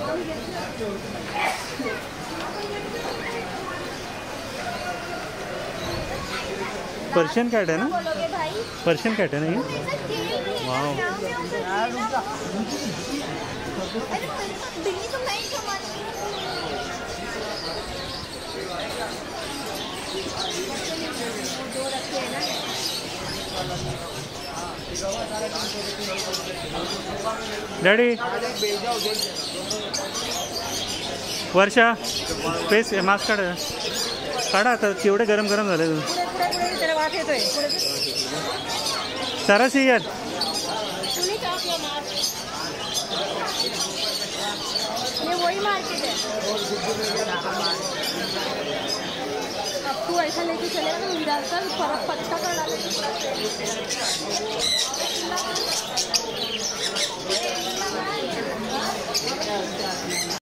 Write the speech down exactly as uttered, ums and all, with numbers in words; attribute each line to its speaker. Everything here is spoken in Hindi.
Speaker 1: पर्शियन कैट है ना, पर्शियन कैट है ना ये। वाह डैडी वर्षा फेस मास्क काढा काढा आता केवढे गरम गरम झाले सरस यार
Speaker 2: ये वही मार्केट है। अब तू ऐसा लेके चलेगा ना हीरा का फर्क पत्ता कर डालेगा।